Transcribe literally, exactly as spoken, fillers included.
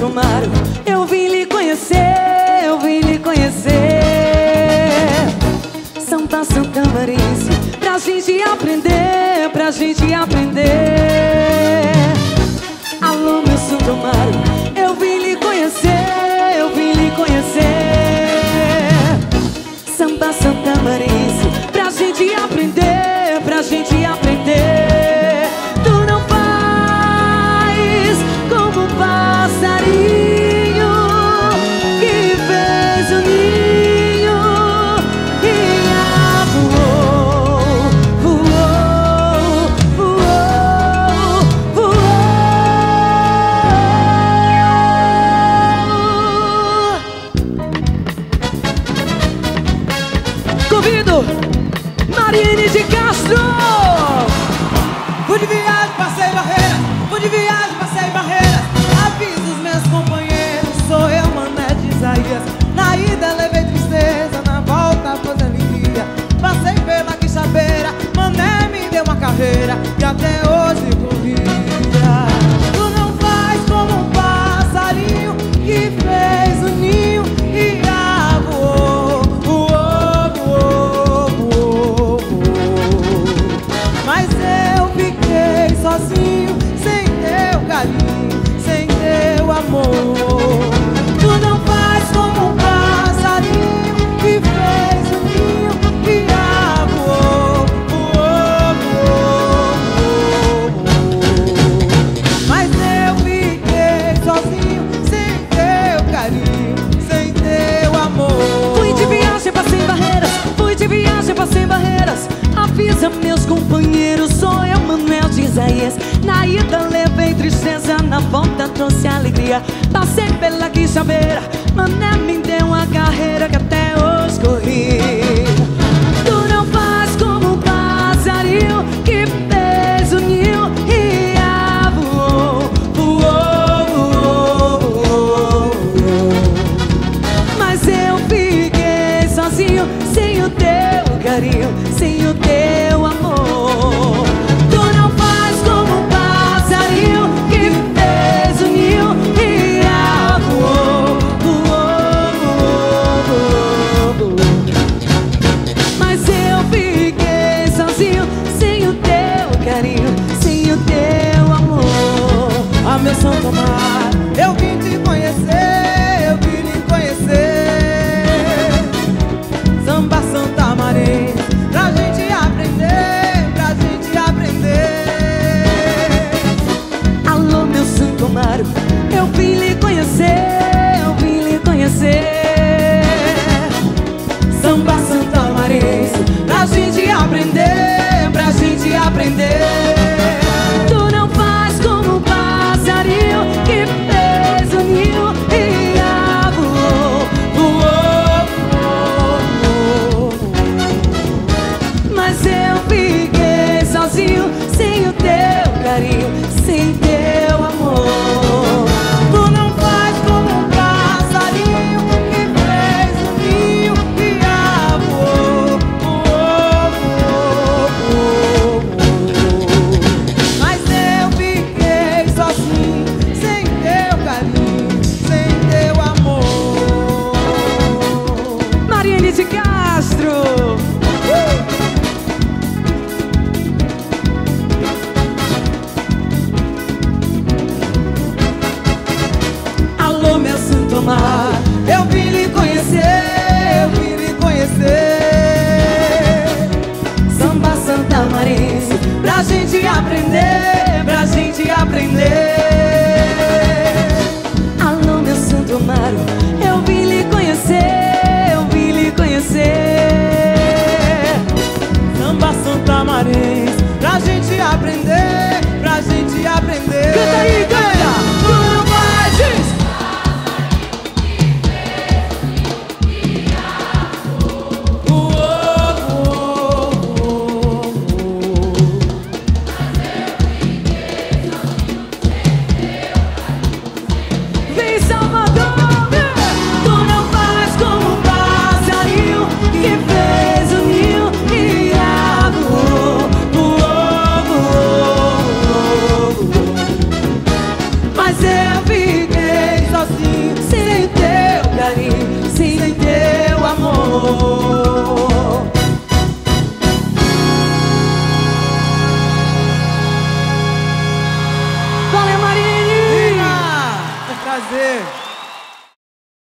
Santo Amaro, eu vim lhe conhecer, eu vim lhe conhecer. Samba Santa Marense, pra gente aprender, pra gente aprender. Alô, meu Santo Amaro, eu vim lhe conhecer, eu vim lhe conhecer. Samba Santa Marense, pra gente aprender, pra gente aprender. Tu não faz como um passarinho que fez o ninho e ah, voou, voou, voou, voou. Convido Mariene de Castro. Fui de viagem, passei barreira, fui de viagem, passei barreira. Aviso os meus companheiros, sou eu, Mané de Isaías. Na ida levei tristeza, na volta foi alegria. Passei pela Quixabeira, Mané me deu uma carreira e até hoje corria. Tu não faz como um passarinho que fez o ninho e ah, voou, voou, voou, voou, voou. Mas eu fiquei sozinho, sem teu carinho, sem teu amor. Tu não faz como um passarinho que fez o ninho e ah, voou, voou, voou, voou. Mas eu fiquei sozinho, sem teu carinho, sem teu amor. Fui de viagem, passei barreiras, fui de viagem, passei barreiras. Avisa meus companheiros, sou eu, Manuel de Isaías. Na ida levei tristeza, na volta trouxe alegria. Passei pela Quixabeira, Mané me deu uma carreira que até hoje corri. Tu não faz como um passarinho que fez o ninho e ah, voou, voou, voou, voou, voou. Mas eu fiquei sozinho, sem o teu carinho, sem o teu amor. Tu não faz como um passarinho que fez o ninho e ah, voou, voou, voou, voou. Mas eu fiquei sozinho, sem o teu carinho, sem o teu amor. Ah, meu Santo Amaro, eu vim te conhecer, eu vim lhe conhecer. Samba Santa Marense, pra gente aprender, pra gente aprender. Alô, meu Santo Amaro, eu vim lhe conhecer, eu vim lhe conhecer. Samba Santa Marense, pra gente aprender, pra gente aprender. Tu não faz como um passarinho que fez o ninho e ah, voou, Voou, voou, voou. mas eu fiquei sozinho, sem o teu carinho, sem teu amor. Tu não faz como um passarinho que fez o ninho e ah, voou, voou, voou, voou. Mas eu fiquei sozinho, sem teu carinho, sem teu amor. Mariene de Castro. Alô, meu Santo Amaro, eu vim lhe conhecer, eu vim lhe conhecer. Samba Santa Marense, pra gente aprender, pra gente aprender. Alô, meu Santo Amaro, eu vim lhe conhecer, eu vim lhe conhecer. Samba Santa Marense, pra gente aprender, pra gente aprender. Canta aí, galera! Tu não faz isso. Voou, voou, voou, voou. Vem, Salvador! Tu não faz como um passarinho que fez o ninho e ah, voou, voou, voou, voou, voou. Valeu, Marine! Prazer!